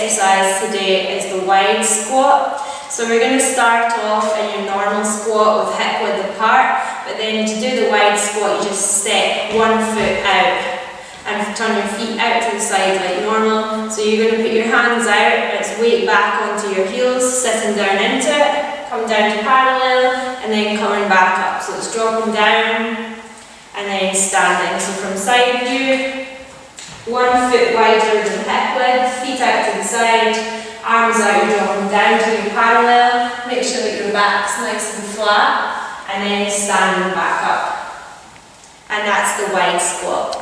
exercise today is the wide squat. So we're going to start off in your normal squat with hip width apart, but then to do the wide squat you just step one foot out and turn your feet out to the side like normal. So you're going to put your hands out, it's weight back onto your heels, sitting down into it, come down to parallel and then coming back up. So it's dropping down and then standing. So from side view, 1 foot wider than hip width, feet out to the side, arms out, you're dropping down to your parallel, make sure that your back's nice and flat, and then standing back up. And that's the wide squat.